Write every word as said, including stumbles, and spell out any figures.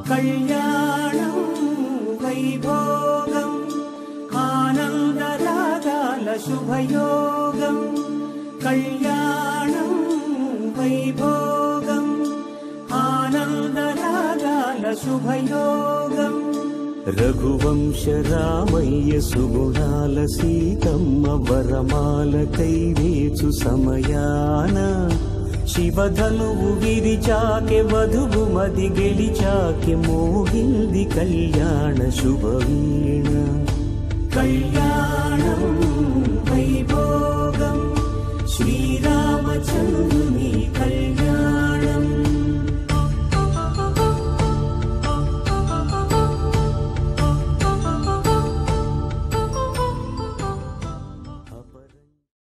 కళ్యాణం వైభోగం ఆనందరాగాల శుభయోగం కళ్యాణం వైభోగం ఆనందరాగాల శుభయోగం రఘువంశ రామయ్య సుగుణాల సీతమ్మ వరమాల కైవేచు సమయాన శివధనువు విరిచాకె వధువు మది గెలిచాకె మోగింది కళ్యాణ శుభవీణ కళ్యాణం వైభోగం శ్రీరామచంద్ర